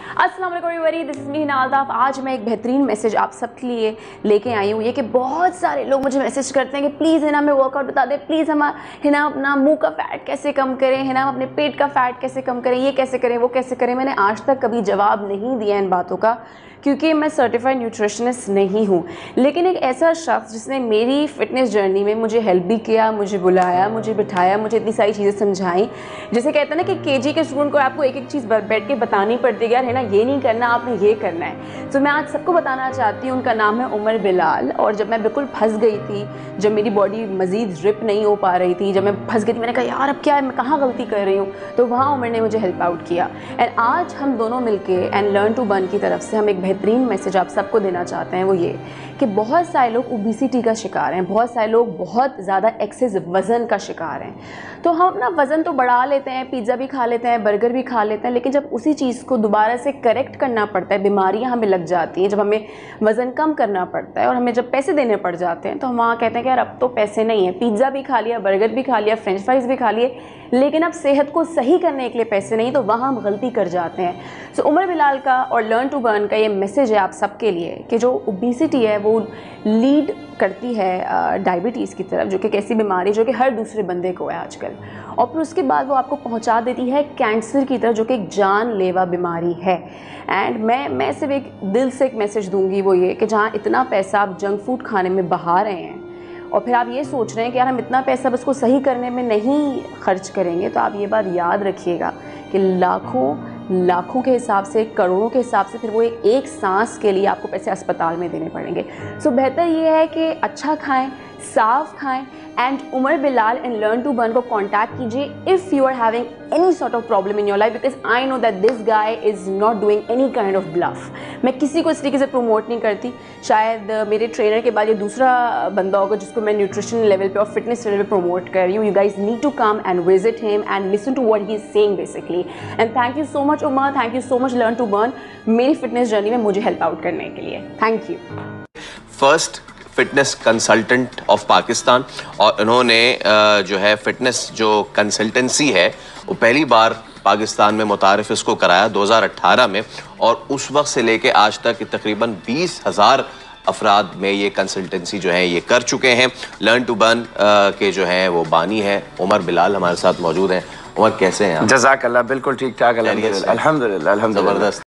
अस्सलाम वालेकुम everybody, this is me Hina Altaf. आज मैं एक बेहतरीन मैसेज आप सबके लिए लेके आई हूँ। ये कि बहुत सारे लोग मुझे मैसेज करते हैं कि प्लीज़ हिना हमें वर्कआउट बता दे, प्लीज़ हम हिना अपना मुंह का फ़ैट कैसे कम करें, हिना अपने पेट का फ़ैट कैसे कम करें, ये कैसे करें, वो कैसे करें। मैंने आज तक कभी जवाब नहीं दिया इन बातों का, क्योंकि मैं सर्टिफाइड न्यूट्रिशनिस्ट नहीं हूँ। लेकिन एक ऐसा शख्स जिसने मेरी फ़िटनेस जर्नी में मुझे हेल्प भी किया, मुझे बुलाया, मुझे बिठाया, मुझे इतनी सारी चीज़ें समझाई। जैसे कहते हैं ना कि केजी के स्टूडेंट को आपको एक एक चीज़ बैठ के बतानी पड़ती है, यार है ना ये नहीं करना, आपने ये करना है। तो मैं आज सबको बताना चाहती हूँ, उनका नाम है उमर बिलाल। और जब मैं बिल्कुल फंस गई थी, जब मेरी बॉडी मज़ीद रिप नहीं हो पा रही थी, जब मैं फंस गई थी, मैंने कहा यार अब क्या है, मैं कहाँ गलती कर रही हूँ, तो वहाँ उमर ने मुझे हेल्प आउट किया। एंड आज हम दोनों मिलके एंड लर्न टू बर्न की तरफ से हम एक बेहतरीन मैसेज आप सबको देना चाहते हैं। वो ये कि बहुत सारे लोग ओबेसिटी का शिकार हैं, बहुत सारे लोग बहुत ज़्यादा एक्सेसिव वज़न का शिकार हैं। तो हम अपना वज़न तो बढ़ा लेते हैं, पिज़्ज़ा भी खा लेते हैं, बर्गर भी खा लेते हैं, लेकिन जब उसी चीज़ को दोबारा से करेक्ट करना पड़ता है, बीमारियां हमें लग जाती हैं, जब हमें वज़न कम करना पड़ता है और हमें जब पैसे देने पड़ जाते हैं, तो हम वहाँ कहते हैं कि यार अब तो पैसे नहीं है, पिज़्ज़ा भी खा लिया, बर्गर भी खा लिया, फ्रेंच फ्राइज़ भी खा लिए, लेकिन अब सेहत को सही करने के लिए पैसे नहीं, तो वहाँ हम गलती कर जाते हैं। सो उमर बिलाल का और लर्न टू बर्न का ये मैसेज है आप सबके लिए कि जो ओबेसिटी है वो लीड करती है डायबिटीज़ की तरफ, जो कि एक ऐसी बीमारी जो कि हर दूसरे बंदे को है आजकल, और फिर उसके बाद वो आपको पहुंचा देती है कैंसर की तरफ, जो कि एक जानलेवा बीमारी है। एंड मैं सिर्फ एक दिल से एक मैसेज दूंगी, वो ये कि जहाँ इतना पैसा आप जंक फूड खाने में बहा रहे हैं और फिर आप ये सोच रहे हैं कि यार हम इतना पैसा बस को सही करने में नहीं खर्च करेंगे, तो आप ये बात याद रखिएगा कि लाखों के हिसाब से, करोड़ों के हिसाब से फिर वो एक सांस के लिए आपको पैसे अस्पताल में देने पड़ेंगे। सो बेहतर ये है कि अच्छा खाएं, साफ खाएं। And Umar Bilal and learn to burn को कांटेक्ट कीजिए if you are having any sort of problem in your life, because I know that this guy is not doing any kind of bluff. मैं किसी को इस तरीके से प्रमोट नहीं करती, शायद मेरे ट्रेनर के बाद ये दूसरा बंदा होगा जिसको मैं न्यूट्रिशन लेवल पे और फिटनेस लेवल पे प्रमोट कर रही हूँ। You guys need to come and visit him and listen to what he is saying basically. And thank you so much Umar, thank you so much learn to burn, मेरी fitness journey में मुझे help out करने के लिए। Thank you. First fitness consultant of Pakistan, और इन्होंने जो है फिटनेस जो कंसल्टेंसी है वो पहली बार पाकिस्तान में मुतारिफ इसको कराया 2018 में, और उस वक्त से लेके आज तक तकरीबन 20,000 अफराद में ये कंसल्टेंसी जो है ये कर चुके हैं। लर्न टू बर्न के जो हैं वो बानी है उमर बिलाल हमारे साथ मौजूद हैं। उमर कैसे हैं आप? जज़ाकल्लाह, बिल्कुल ठीक ठाक, अल्हम्दुलिल्लाह। जबरदस्त।